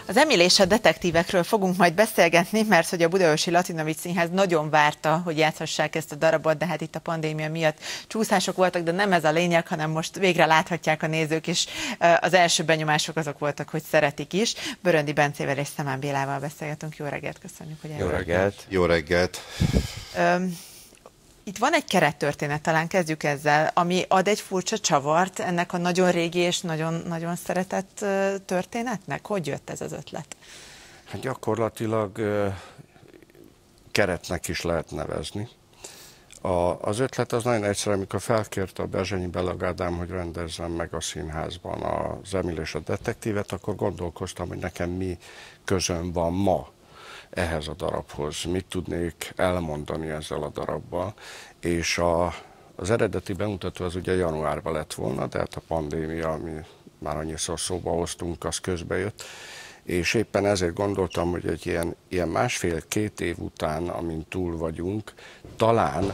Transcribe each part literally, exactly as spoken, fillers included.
Az Emil és a detektívekről fogunk majd beszélgetni, mert hogy a Budaörsi Latinovics Színház nagyon várta, hogy játszhassák ezt a darabot, de hát itt a pandémia miatt csúszások voltak, de nem ez a lényeg, hanem most végre láthatják a nézők, és az első benyomások azok voltak, hogy szeretik is. Böröndi Bencével és Szemán Bélával beszélgetünk. Jó reggelt, köszönjük, hogy Jó reggelt. Jó reggelt. Öm, Itt van egy kerettörténet, talán kezdjük ezzel, ami ad egy furcsa csavart ennek a nagyon régi és nagyon, nagyon szeretett történetnek. Hogy jött ez az ötlet? Hát gyakorlatilag keretnek is lehet nevezni. A, az ötlet az nagyon egyszerű, amikor felkérte a Berzsenyi Belag Ádám, hogy rendezzem meg a színházban az Emil és a detektívet, akkor gondolkoztam, hogy nekem mi közöm van ma ehhez a darabhoz, mit tudnék elmondani ezzel a darabbal, és a, az eredeti bemutató az ugye januárban lett volna, de hát a pandémia, ami már annyiszor szóba hoztunk, az közbejött, és éppen ezért gondoltam, hogy egy ilyen, ilyen másfél-két év után, amint túl vagyunk, talán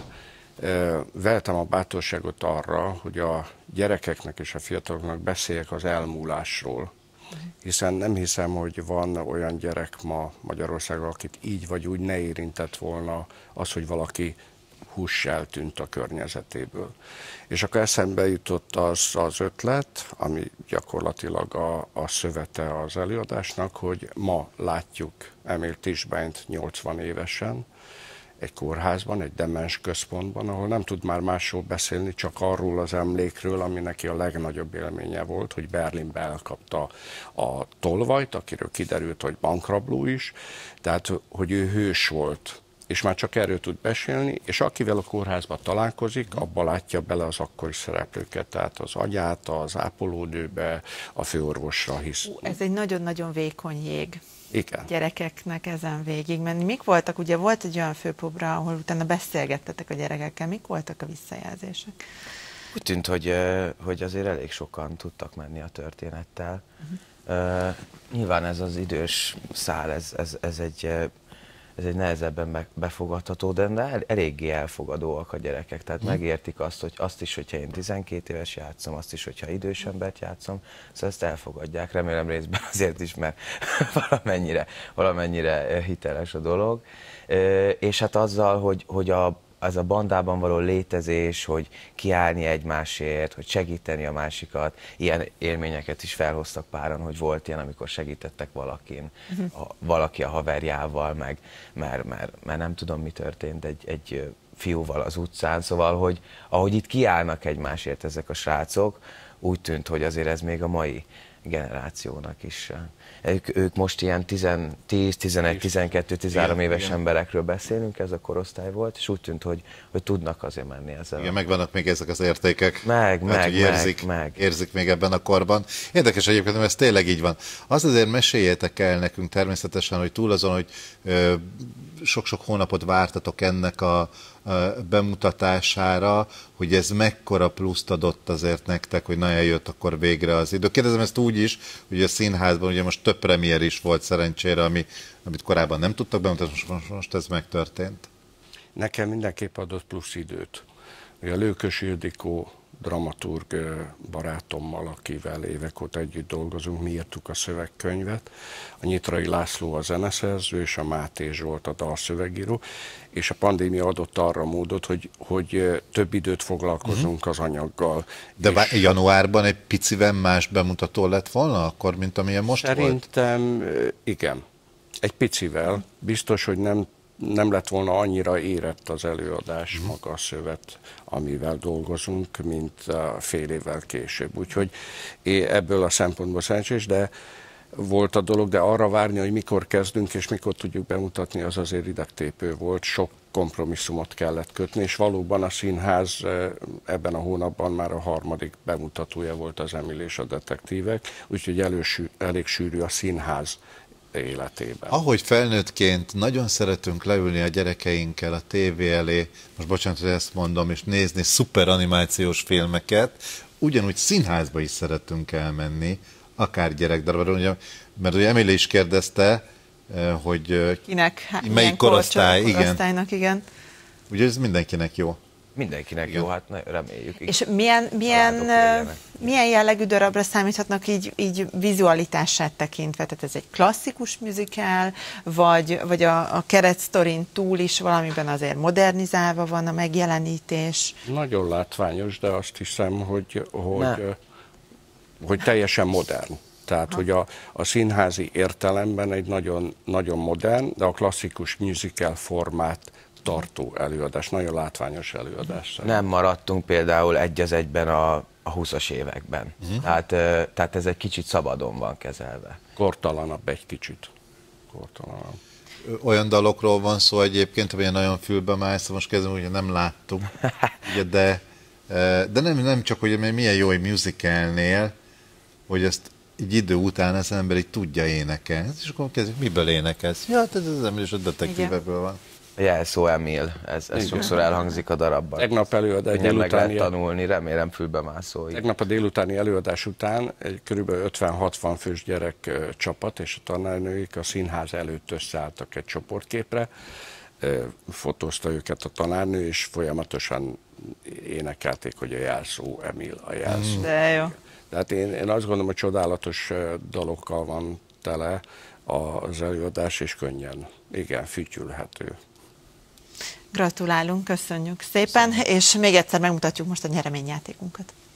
e, veltem a bátorságot arra, hogy a gyerekeknek és a fiataloknak beszéljek az elmúlásról. Hiszen nem hiszem, hogy van olyan gyerek ma Magyarországon, akit így vagy úgy ne érintett volna az, hogy valaki hús eltűnt a környezetéből. És akkor eszembe jutott az, az ötlet, ami gyakorlatilag a, a szövete az előadásnak, hogy ma látjuk Emil Tischbeint nyolcvan évesen, egy kórházban, egy demens központban, ahol nem tud már másról beszélni, csak arról az emlékről, ami neki a legnagyobb élménye volt, hogy Berlinbe elkapta a tolvajt, akiről kiderült, hogy bankrabló is, tehát hogy ő hős volt, és már csak erről tud beszélni, és akivel a kórházban találkozik, abba látja bele az akkori szereplőket, tehát az agyát, az ápolónőbe, a főorvosra hisz. Ez egy nagyon-nagyon vékony jég. Igen. Gyerekeknek ezen végig menni. Mik voltak, ugye volt egy olyan főpróba, ahol utána beszélgettetek a gyerekekkel, mik voltak a visszajelzések? Úgy tűnt, hogy, hogy azért elég sokan tudtak menni a történettel. Uh-huh. uh, nyilván ez az idős szál, ez, ez, ez, egy, ez egy nehezebben befogadható, de eléggé elfogadóak a gyerekek. Tehát uh-huh. megértik azt, hogy azt is, hogyha én tizenkét éves játszom, azt is, hogyha idős embert játszom, szóval ezt elfogadják. Remélem részben azért is, mert valamennyire, valamennyire hiteles a dolog. És hát azzal, hogy, hogy a az a bandában való létezés, hogy kiállni egymásért, hogy segíteni a másikat, ilyen élményeket is felhoztak páran, hogy volt ilyen, amikor segítettek valakin, uh-huh. a, valaki a haverjával, meg, mert, mert, mert nem tudom, mi történt egy, egy fiúval az utcán, szóval, hogy ahogy itt kiállnak egymásért ezek a srácok, úgy tűnt, hogy azért ez még a mai generációnak is. Ők, ők most ilyen tíz, tizenegy, tizenkettő, tizenhárom éves igen. emberekről beszélünk, ez a korosztály volt, és úgy tűnt, hogy, hogy tudnak azért menni ezzel. Igen, megvannak még ezek az értékek. Meg, mert, meg, érzik, meg, meg. Érzik még ebben a korban. Érdekes egyébként, mert ez tényleg így van. Azt azért meséljétek el nekünk természetesen, hogy túl azon, hogy sok-sok hónapot vártatok ennek a bemutatására, hogy ez mekkora pluszt adott azért nektek, hogy na eljött akkor végre az idő. Kérdezem ezt úgy is, hogy a színházban ugye most több premier is volt szerencsére, ami, amit korábban nem tudtak bemutatni, most, most ez megtörtént. Nekem mindenképp adott plusz időt. A Lőkös Ildikó dramaturg barátommal, akivel évek óta együtt dolgozunk, mi írtuk a szövegkönyvet, a Nyitrai László a zeneszerző, és a Máté Zsolt a dalszövegíró, és a pandémia adott arra módot, hogy, hogy több időt foglalkozunk uh-huh. az anyaggal. De és januárban egy picivel más bemutató lett volna akkor, mint amilyen most szerintem, volt? Szerintem igen. Egy picivel. Biztos, hogy nem nem lett volna annyira érett az előadás, mm. maga a szövet, amivel dolgozunk, mint fél évvel később. Úgyhogy ebből a szempontból szerencsés, de volt a dolog, de arra várni, hogy mikor kezdünk és mikor tudjuk bemutatni, az azért idegtépő volt. Sok kompromisszumot kellett kötni, és valóban a színház ebben a hónapban már a harmadik bemutatója volt az Emil és a detektívek, úgyhogy elősű, elég sűrű a színház életében. Ahogy felnőttként nagyon szeretünk leülni a gyerekeinkkel a tévé elé, most bocsánat, hogy ezt mondom, és nézni szuper animációs filmeket, ugyanúgy színházba is szeretünk elmenni, akár gyerekdarabra, mert ugye Emil is kérdezte, hogy kinek, melyik korosztály, igen. korosztálynak, igen. Ugye ez mindenkinek jó. Mindenkinek Igen. jó, hát na, reméljük. És milyen, milyen, jöjjenek. milyen jellegű darabra számíthatnak így, így vizualitását tekintve? Tehát ez egy klasszikus musical, vagy, vagy a, a keretsztorin túl is valamiben azért modernizálva van a megjelenítés? Nagyon látványos, de azt hiszem, hogy, hogy, hogy teljesen modern. Tehát, ha. hogy a, a színházi értelemben egy nagyon, nagyon modern, de a klasszikus musical formát tartó előadás, nagyon látványos előadás. Nem maradtunk például egy az egyben a, a húszas években. Uh-huh. Tehát, tehát ez egy kicsit szabadon van kezelve. Kortalanabb egy kicsit. Kortalanabb. Olyan dalokról van szó egyébként, amilyen nagyon fülbe mász, most kezdem, ugye nem láttuk, ugye, de, de nem, nem csak, hogy milyen jó egy musicalnél, hogy ezt egy idő után az ember így tudja énekelni, és akkor kezdjük, miből énekelsz? Ja, ez az ember is a detektívekből van. Jelszó Emil, ez, ez sokszor elhangzik a darabban. Tegnap előadás délután meg lehet délutáni, tanulni, remélem fülbemászói. tegnap a délutáni előadás után egy kb. ötven-hatvan fős gyerek ö, csapat és a tanárnőik a színház előtt összeálltak egy csoportképre, ö, fotózta őket a tanárnő, és folyamatosan énekelték, hogy a jelszó Emil, a jelszó. De jó. Tehát én, én azt gondolom, hogy csodálatos ö, dalokkal van tele az előadás, és könnyen, igen, fütyülhető. Gratulálunk, köszönjük szépen, és még egyszer megmutatjuk most a nyereményjátékunkat.